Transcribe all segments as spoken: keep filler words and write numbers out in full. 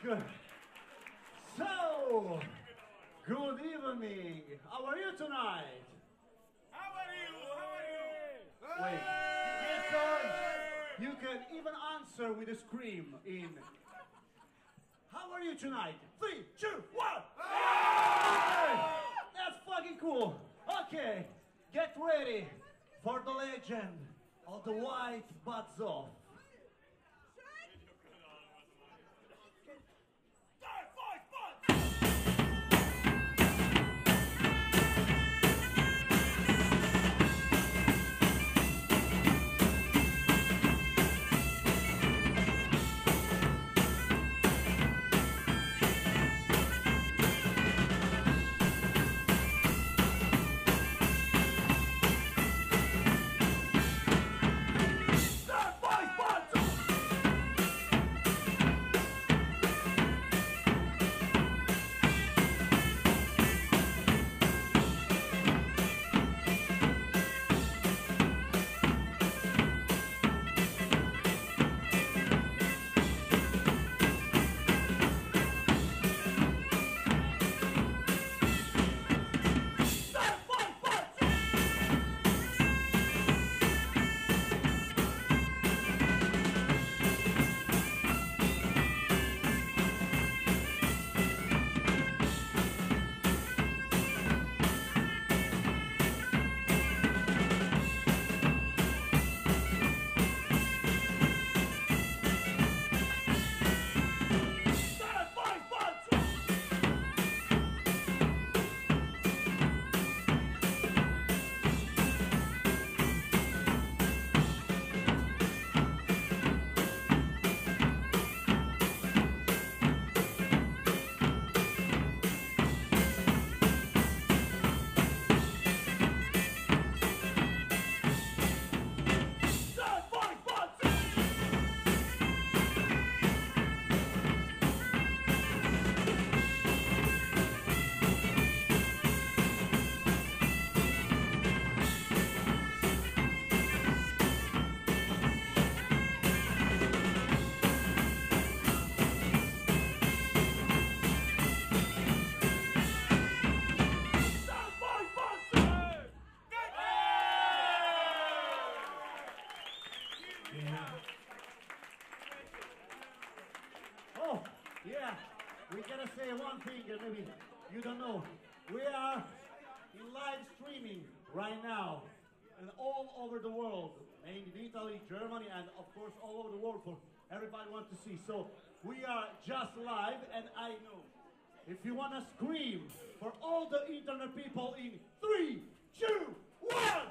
Good. So, good evening. How are you tonight? How are you? How are you? Wait, yes, sir. You can even answer with a scream in. How are you tonight? Three, two, one. Hey! That's fucking cool. Okay, get ready for the legend of the White Butts Off. Oh, yeah, we gotta say one thing, and maybe you don't know. We are in live streaming right now, and all over the world, in Italy, Germany, and of course all over the world for everybody wants to see. So we are just live, and I know if you wanna scream for all the internet people in three, two, one!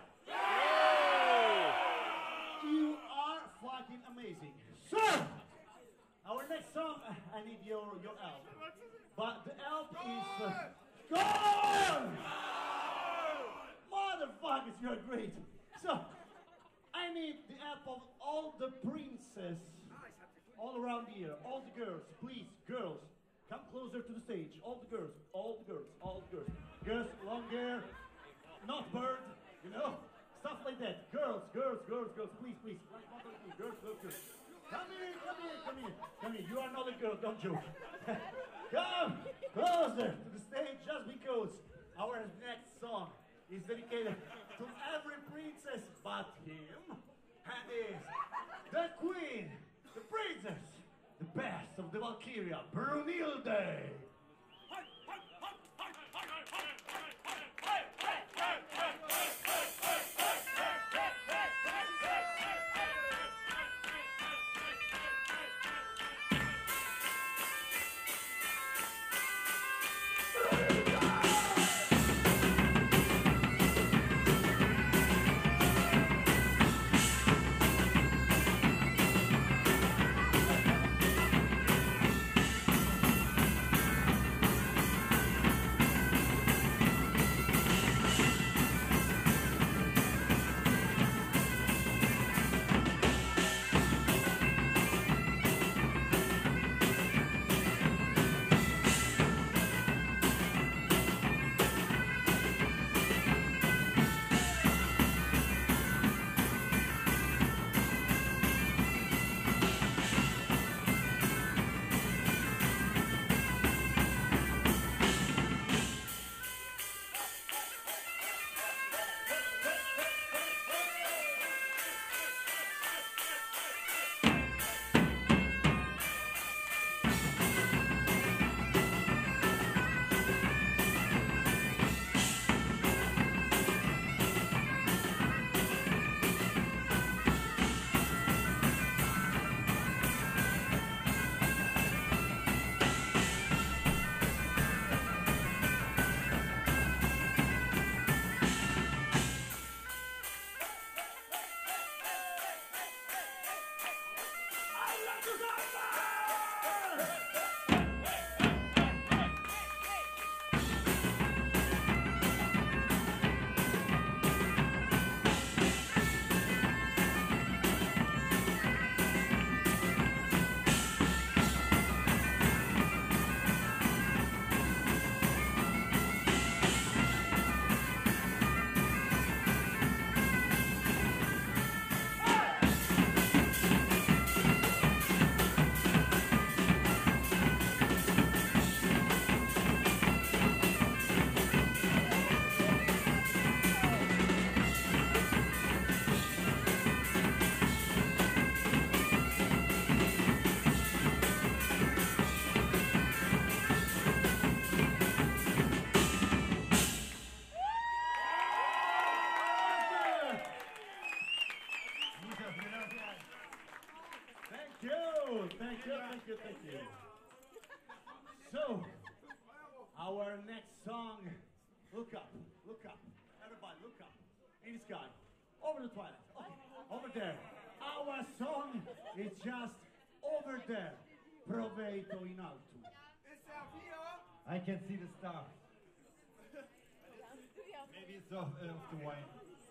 You are fucking amazing. So, our next song, I need your, your help. But the help is uh, gone! Motherfuckers, you're great. So, I need the help of all the princesses all around here, all the girls. Please, girls, come closer to the stage. All the girls, all the girls, all the girls. Girls, long hair, not bird, you know? Stuff like that. Girls, girls, girls, girls, please, please. Girls, girls, girls. Come here, come here, come here. Come here, you are not a girl, don't joke. Come closer to the stage just because our next song is dedicated to every princess but him. And is the queen, the princess, the best of the Valkyria, Brunhilde. you, thank you. So, our next song, look up, look up. Everybody, look up. In the sky. Over the twilight. Okay, over there. Our song is just over there. Proveito in alto. I can see the stars. Maybe it's off, uh, off the wine.